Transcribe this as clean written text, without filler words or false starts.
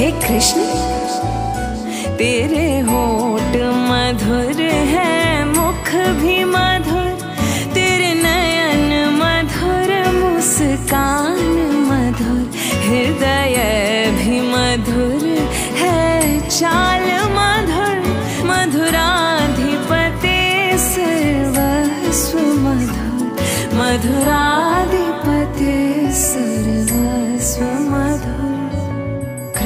हे कृष्ण तेरे होठ मधुर है, मुख भी मधुर, तेरे नयन मधुर, मुस्कान मधुर, हृदय भी मधुर है, चाल मधुर, मधुराधिपते सर्वस्व मधुर, मधुरा